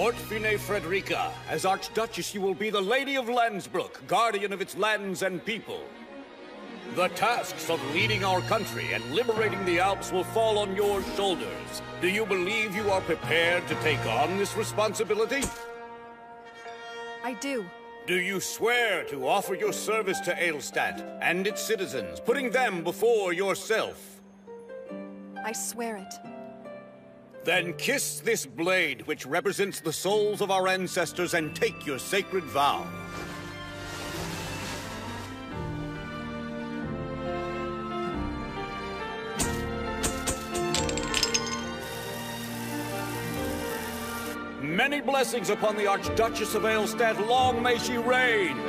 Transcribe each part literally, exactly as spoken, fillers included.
Court Finé Frederica. As Archduchess, you will be the Lady of Landsbrook, guardian of its lands and people. The tasks of leading our country and liberating the Alps will fall on your shoulders. Do you believe you are prepared to take on this responsibility? I do. Do you swear to offer your service to Eilstadt and its citizens, putting them before yourself? I swear it. Then kiss this blade, which represents the souls of our ancestors, and take your sacred vow. Many blessings upon the Archduchess of Eilstadt. Long may she reign!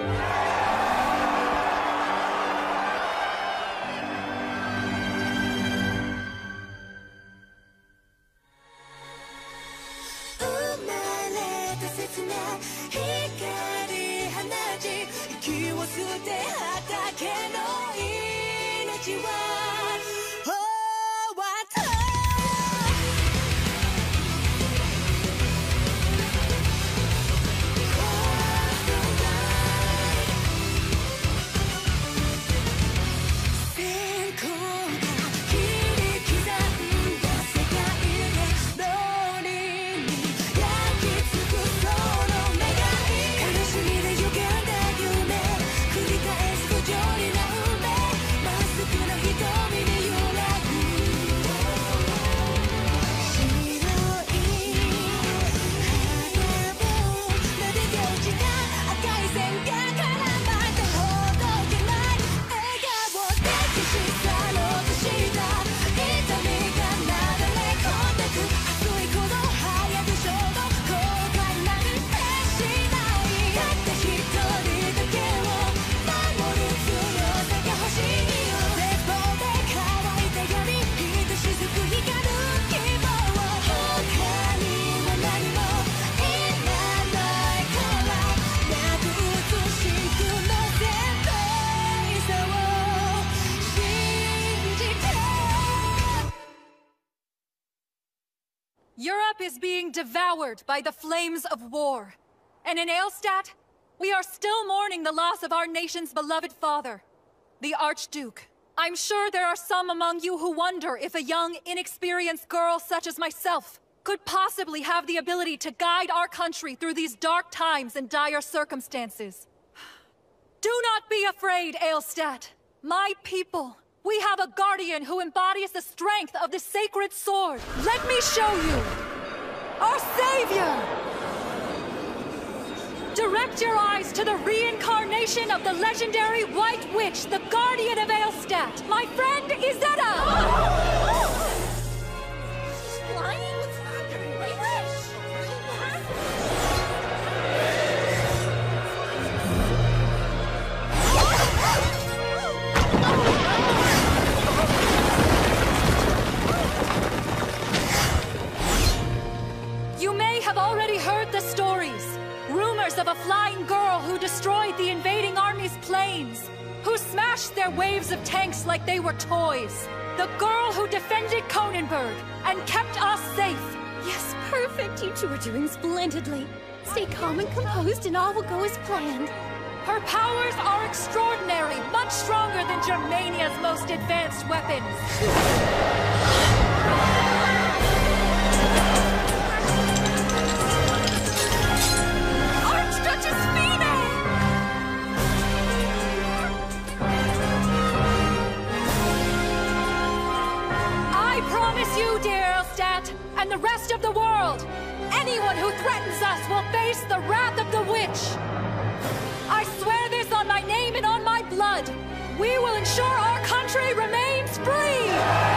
Europe is being devoured by the flames of war. And in Eilstadt, we are still mourning the loss of our nation's beloved father, the Archduke. I'm sure there are some among you who wonder if a young, inexperienced girl such as myself could possibly have the ability to guide our country through these dark times and dire circumstances. Do not be afraid, Eilstadt. My people, we have a guardian who embodies the strength of the sacred sword. Let me show you! Our savior! Direct your eyes to the reincarnation of the legendary White Witch, the guardian of Eilstadt, my friend Izetta! You may have already heard the stories. Rumors of a flying girl who destroyed the invading army's planes, who smashed their waves of tanks like they were toys. The girl who defended Kronenberg and kept us safe. Yes, perfect. You two are doing splendidly. Stay calm and composed and all will go as planned. Her powers are extraordinary, much stronger than Germania's most advanced weapons. Archduchess Finé! I promise you, dear Eilstadt, and the rest of the world, anyone who threatens us will face the wrath of the witch. I swear this on my name and on my blood. We will ensure our country remains free!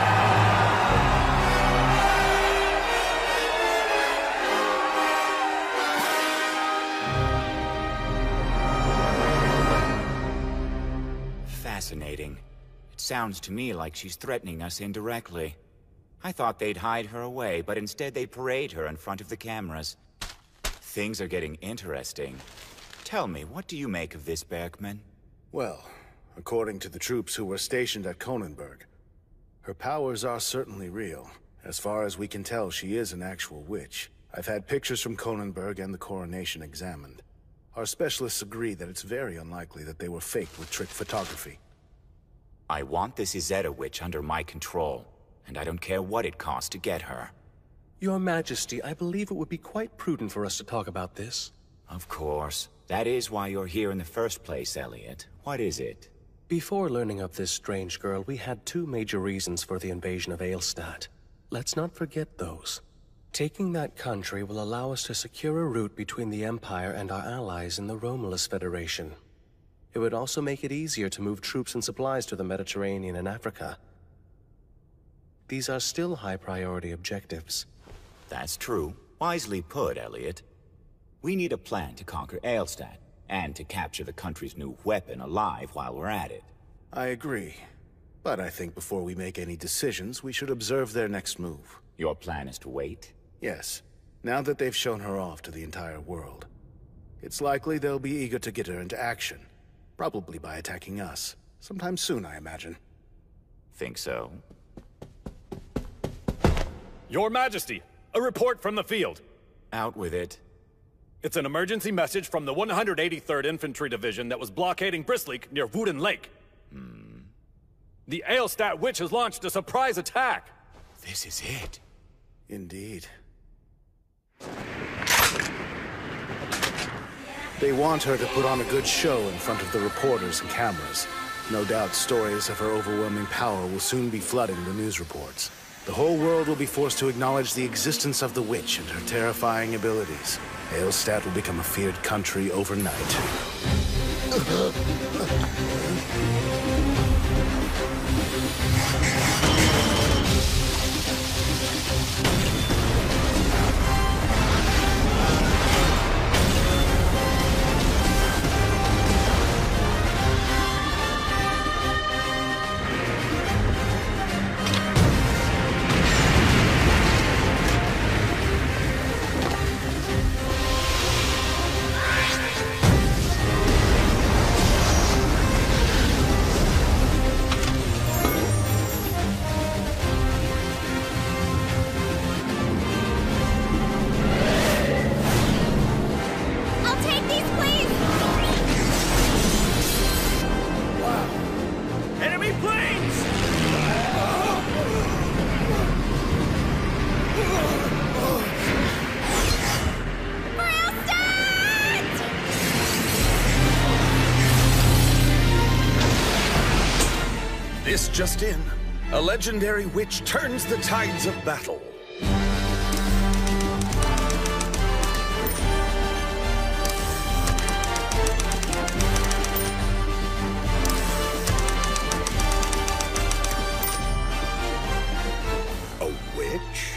Fascinating. It sounds to me like she's threatening us indirectly. I thought they'd hide her away, but instead they parade her in front of the cameras. Things are getting interesting. Tell me, what do you make of this, Berkmann? Well, according to the troops who were stationed at Kronenberg, her powers are certainly real. As far as we can tell, she is an actual witch. I've had pictures from Cronenberg and the coronation examined. Our specialists agree that it's very unlikely that they were faked with trick photography. I want this Izetta witch under my control, and I don't care what it costs to get her. Your Majesty, I believe it would be quite prudent for us to talk about this. Of course. That is why you're here in the first place, Elliot. What is it? Before learning of this strange girl, we had two major reasons for the invasion of Aelstadt. Let's not forget those. Taking that country will allow us to secure a route between the Empire and our allies in the Romulus Federation. It would also make it easier to move troops and supplies to the Mediterranean and Africa. These are still high-priority objectives. That's true. Wisely put, Elliot. We need a plan to conquer Aelstadt, and to capture the country's new weapon alive while we're at it. I agree. But I think before we make any decisions, we should observe their next move. Your plan is to wait? Yes. Now that they've shown her off to the entire world. It's likely they'll be eager to get her into action. Probably by attacking us. Sometime soon, I imagine. Think so? Your Majesty, a report from the field. Out with it. It's an emergency message from the one hundred eighty-third Infantry Division that was blockading Bristleek near Wooden Lake. Hmm. The Aelstadt witch has launched a surprise attack. This is it. Indeed. They want her to put on a good show in front of the reporters and cameras. No doubt stories of her overwhelming power will soon be flooding the news reports. The whole world will be forced to acknowledge the existence of the witch and her terrifying abilities. Aelstadt will become a feared country overnight. This just in. A legendary witch turns the tides of battle. A witch?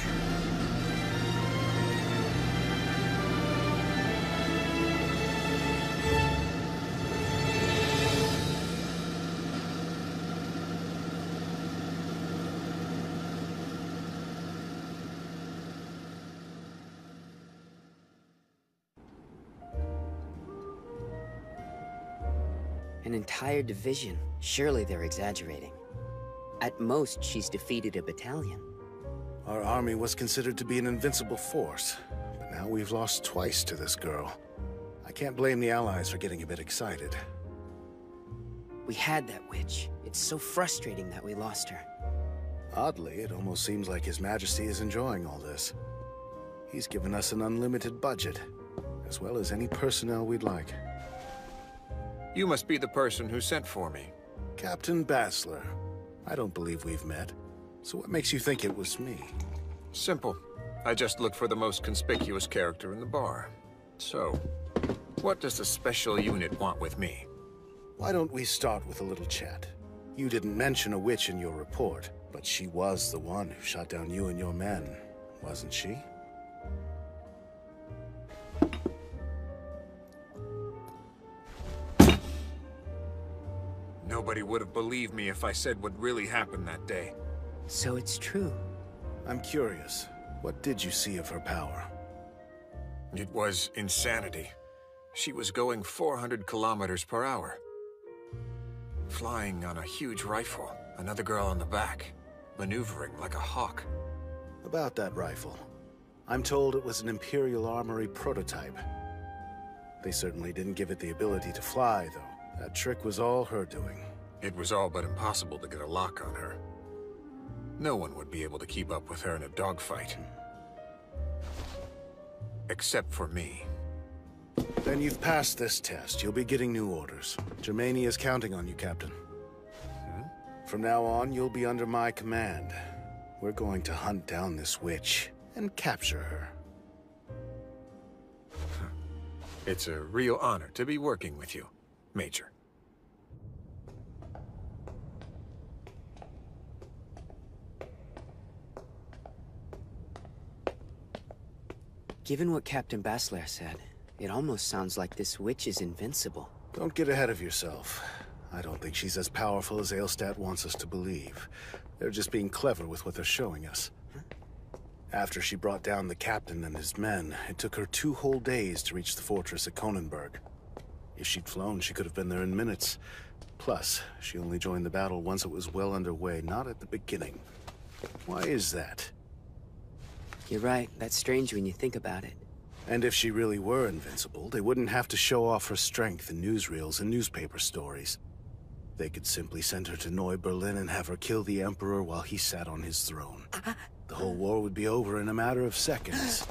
An entire division. Surely they're exaggerating. At most, she's defeated a battalion. Our army was considered to be an invincible force, but now we've lost twice to this girl. I can't blame the Allies for getting a bit excited. We had that witch. It's so frustrating that we lost her. Oddly, it almost seems like His Majesty is enjoying all this. He's given us an unlimited budget, as well as any personnel we'd like. You must be the person who sent for me. Captain Basler. I don't believe we've met. So what makes you think it was me? Simple. I just looked for the most conspicuous character in the bar. So, what does the special unit want with me? Why don't we start with a little chat? You didn't mention a witch in your report, but she was the one who shot down you and your men, wasn't she? Nobody would have believed me if I said what really happened that day. So it's true. I'm curious. What did you see of her power? It was insanity. She was going four hundred kilometers per hour. Flying on a huge rifle, another girl on the back, maneuvering like a hawk. About that rifle. I'm told it was an Imperial Armory prototype. They certainly didn't give it the ability to fly, though. That trick was all her doing. It was all but impossible to get a lock on her. No one would be able to keep up with her in a dogfight. Except for me. Then you've passed this test. You'll be getting new orders. Germania is counting on you, Captain. Hmm? From now on, you'll be under my command. We're going to hunt down this witch and capture her. It's a real honor to be working with you, Major. Given what Captain Basler said, it almost sounds like this witch is invincible. Don't get ahead of yourself. I don't think she's as powerful as Aelstad wants us to believe. They're just being clever with what they're showing us. Huh? After she brought down the captain and his men, it took her two whole days to reach the fortress at Kronenberg. If she'd flown, she could have been there in minutes. Plus, she only joined the battle once it was well underway, not at the beginning. Why is that? You're right. That's strange when you think about it. And if she really were invincible, they wouldn't have to show off her strength in newsreels and newspaper stories. They could simply send her to Neu-Berlin and have her kill the Emperor while he sat on his throne. The whole war would be over in a matter of seconds.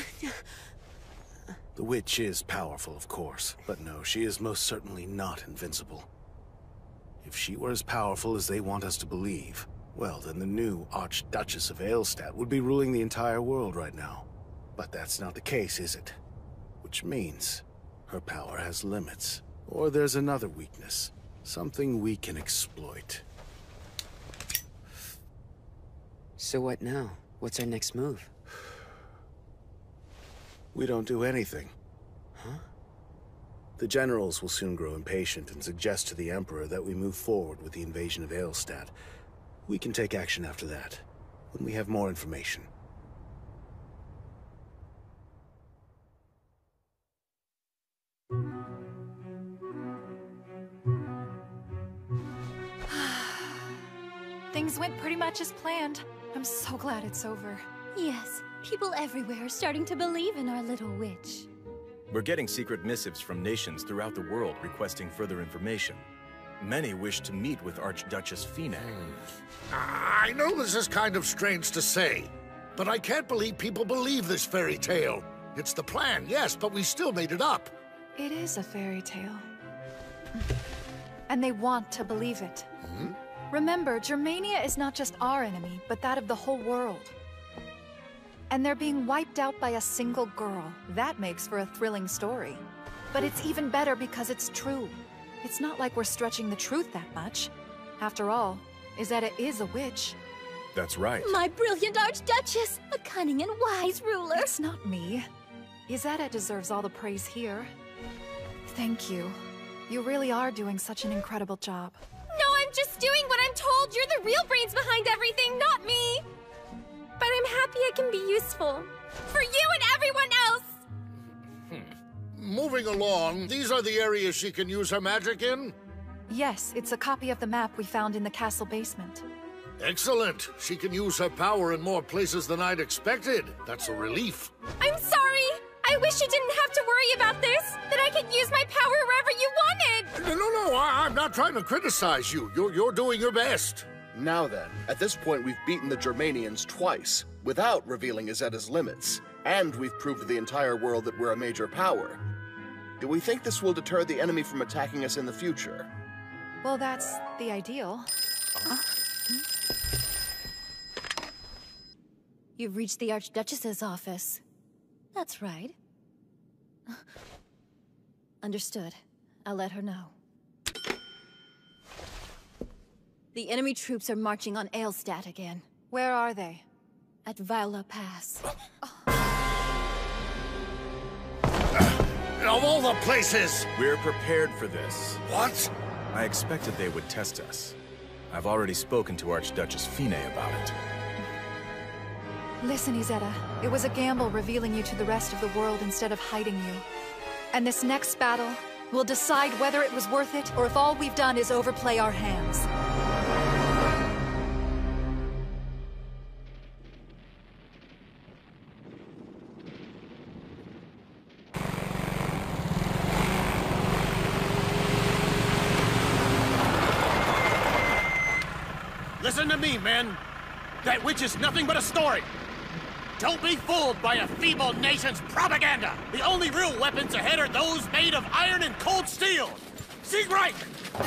The witch is powerful, of course, but no, she is most certainly not invincible. If she were as powerful as they want us to believe, well, then the new Archduchess of Aelstad would be ruling the entire world right now. But that's not the case, is it? Which means her power has limits. Or there's another weakness. Something we can exploit. So what now? What's our next move? We don't do anything. Huh? The generals will soon grow impatient and suggest to the Emperor that we move forward with the invasion of Aelstad. We can take action after that, when we have more information. Things went pretty much as planned. I'm so glad it's over. Yes, people everywhere are starting to believe in our little witch. We're getting secret missives from nations throughout the world requesting further information. Many wish to meet with Archduchess Finé. I know this is kind of strange to say, but I can't believe people believe this fairy tale. It's the plan, yes, but we still made it up. It is a fairy tale. And they want to believe it. Hmm? Remember, Germania is not just our enemy, but that of the whole world. And they're being wiped out by a single girl. That makes for a thrilling story. But it's even better because it's true. It's not like we're stretching the truth that much. After all, Izetta is a witch. That's right. My brilliant Archduchess! A cunning and wise ruler! It's not me. Izetta deserves all the praise here. Thank you. You really are doing such an incredible job. No, I'm just doing what I'm told! You're the real brains behind everything, not me! But I'm happy I can be useful. For you and everyone else! Moving along, these are the areas she can use her magic in? Yes, it's a copy of the map we found in the castle basement. Excellent. She can use her power in more places than I'd expected. That's a relief. I'm sorry! I wish you didn't have to worry about this! That I could use my power wherever you wanted! No, no, no, I I'm not trying to criticize you. You're, you're doing your best. Now then, at this point we've beaten the Germanians twice, without revealing Izetta's limits. And we've proved to the entire world that we're a major power. Do we think this will deter the enemy from attacking us in the future? Well, that's the ideal. Huh? You've reached the Archduchess's office. That's right. Understood. I'll let her know. The enemy troops are marching on Aelstad again. Where are they? At Viola Pass. Of all the places! We're prepared for this. What? I expected they would test us. I've already spoken to Archduchess Finé about it. Listen, Izetta. It was a gamble revealing you to the rest of the world instead of hiding you. And this next battle will decide whether it was worth it or if all we've done is overplay our hands. Listen to me, men. That witch is nothing but a story. Don't be fooled by a feeble nation's propaganda. The only real weapons ahead are those made of iron and cold steel. See right.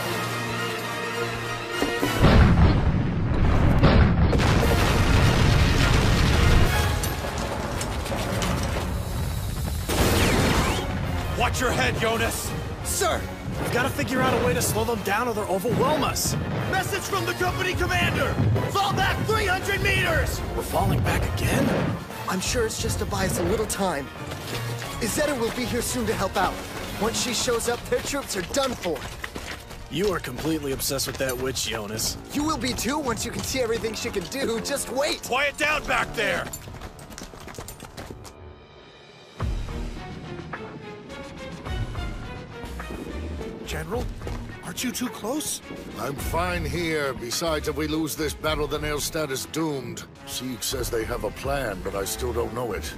Watch your head, Jonas! Sir! We've got to figure out a way to slow them down or they'll overwhelm us! Message from the company commander! Fall back three hundred meters! We're falling back again? I'm sure it's just to buy us a little time. Izetta will be here soon to help out. Once she shows up, their troops are done for. You are completely obsessed with that witch, Jonas. You will be too once you can see everything she can do. Just wait! Quiet down back there! General, aren't you too close? I'm fine here. Besides, if we lose this battle, then Eilstad is doomed. Sieg says they have a plan, but I still don't know it.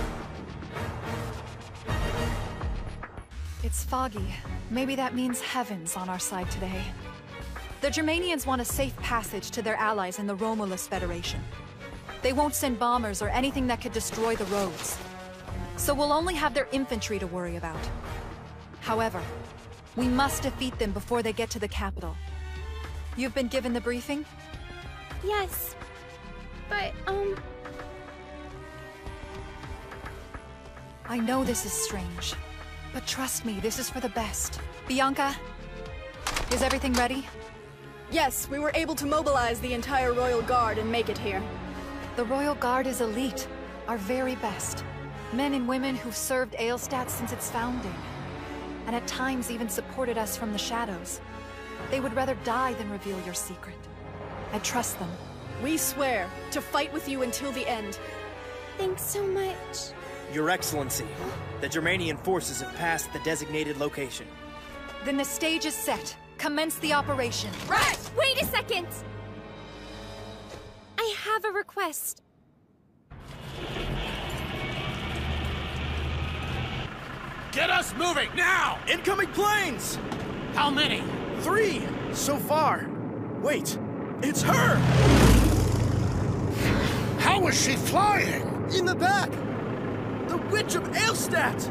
It's foggy. Maybe that means heaven's on our side today. The Germanians want a safe passage to their allies in the Romulus Federation. They won't send bombers or anything that could destroy the roads. So we'll only have their infantry to worry about. However, we must defeat them before they get to the capital. You've been given the briefing? Yes. But, um... I know this is strange, but trust me, this is for the best. Bianca, is everything ready? Yes, we were able to mobilize the entire Royal Guard and make it here. The Royal Guard is elite, our very best. Men and women who've served Eilstad since its founding. And at times even supported us from the shadows. They would rather die than reveal your secret. I trust them. We swear to fight with you until the end. Thanks so much. Your Excellency, the Germanian forces have passed the designated location. Then the stage is set. Commence the operation. Right! Wait a second! I have a request. Get us moving, now! Incoming planes! How many? Three, so far. Wait, it's her! How is she flying? In the back! The Witch of Eilstad!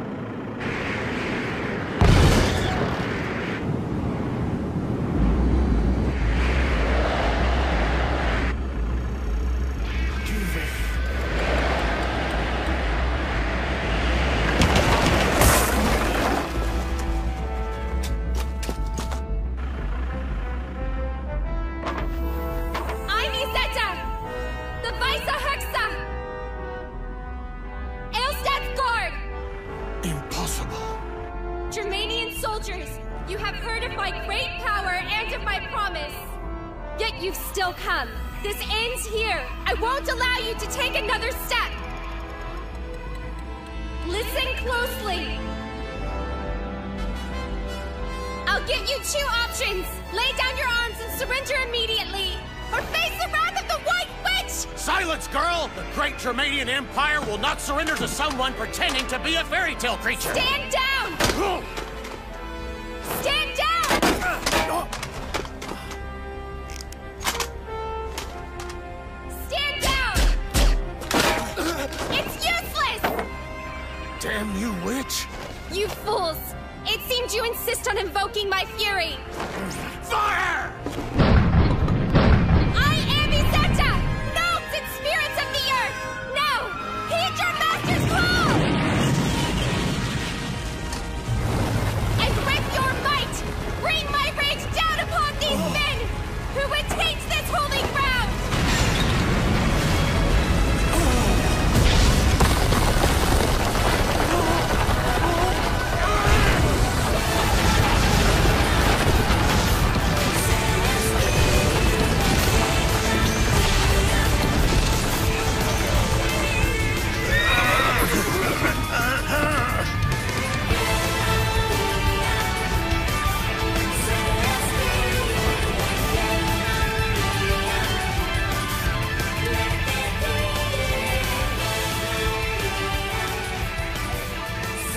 Germanian Empire will not surrender to someone pretending to be a fairy tale creature! Stand down! Stand down! Stand down! It's useless! Damn you, witch! You fools! It seems you insist on invoking my fury! Fire!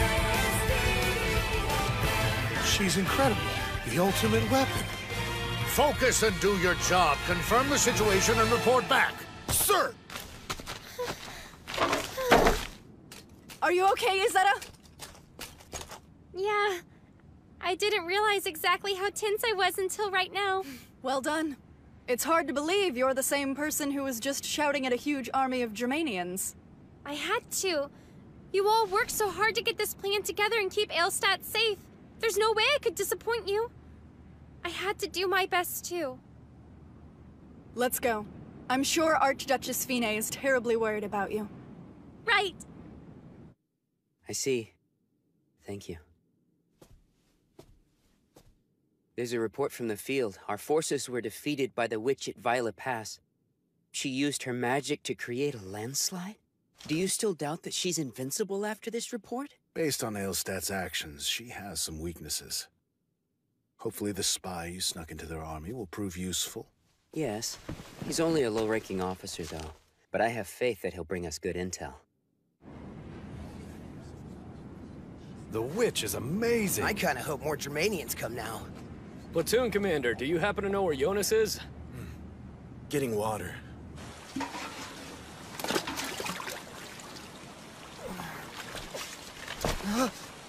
She's incredible. The ultimate weapon. Focus and do your job. Confirm the situation and report back. Sir! Are you okay, Izetta? Yeah. I didn't realize exactly how tense I was until right now. Well done. It's hard to believe you're the same person who was just shouting at a huge army of Germanians. I had to. You all worked so hard to get this plan together and keep Aelstadt safe. There's no way I could disappoint you. I had to do my best, too. Let's go. I'm sure Archduchess Finé is terribly worried about you. Right. I see. Thank you. There's a report from the field. Our forces were defeated by the witch at Violet Pass. She used her magic to create a landslide? Do you still doubt that she's invincible after this report? Based on Aelstadt's actions, she has some weaknesses. Hopefully the spy you snuck into their army will prove useful. Yes. He's only a low-ranking officer, though. But I have faith that he'll bring us good intel. The witch is amazing. I kinda hope more Germanians come now. Platoon Commander, do you happen to know where Jonas is? Hmm. Getting water. Huh?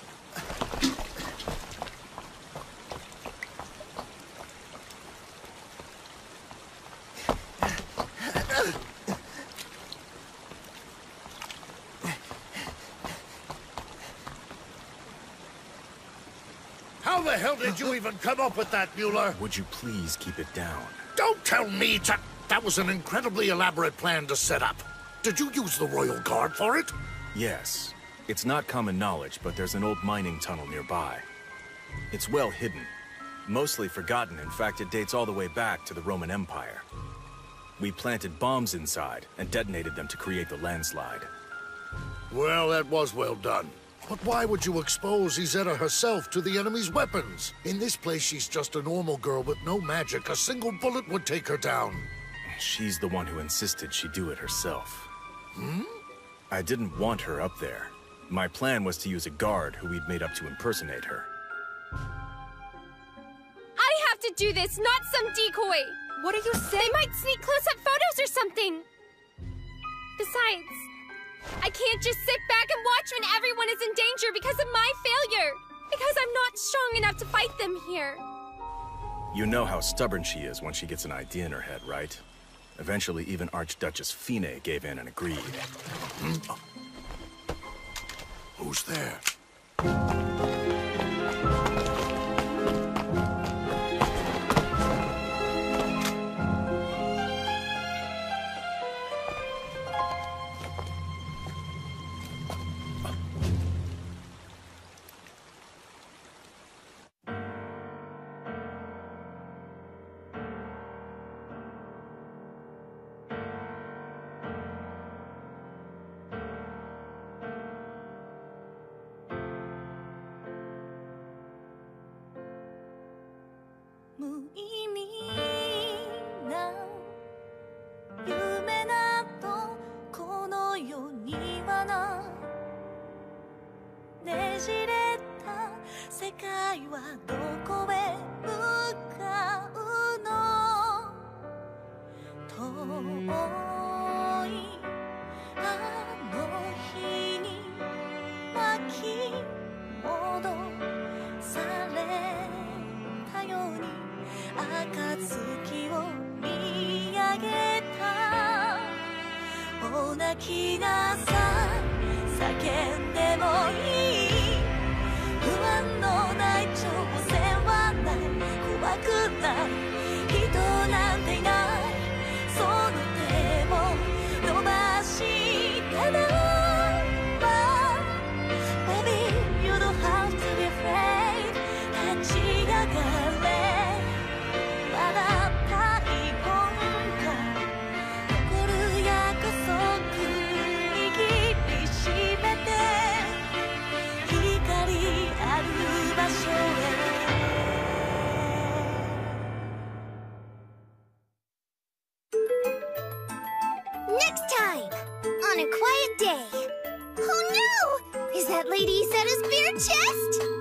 How the hell did you even come up with that, Mueller? Would you please keep it down? Don't tell me to... That was an incredibly elaborate plan to set up. Did you use the Royal Guard for it? Yes. It's not common knowledge, but there's an old mining tunnel nearby. It's well hidden. Mostly forgotten. In fact, it dates all the way back to the Roman Empire. We planted bombs inside and detonated them to create the landslide. Well, that was well done. But why would you expose Izetta herself to the enemy's weapons? In this place, she's just a normal girl with no magic. A single bullet would take her down. She's the one who insisted she do it herself. Hmm? I didn't want her up there. My plan was to use a guard who we'd made up to impersonate her. I have to do this, not some decoy! What are you saying? They might sneak close-up photos or something! Besides, I can't just sit back and watch when everyone is in danger because of my failure! Because I'm not strong enough to fight them here. You know how stubborn she is when she gets an idea in her head, right? Eventually, even Archduchess Finé gave in and agreed. Hmm? Who's there? Next time, on a quiet day. Oh no! Is that Lady Izetta's beer chest?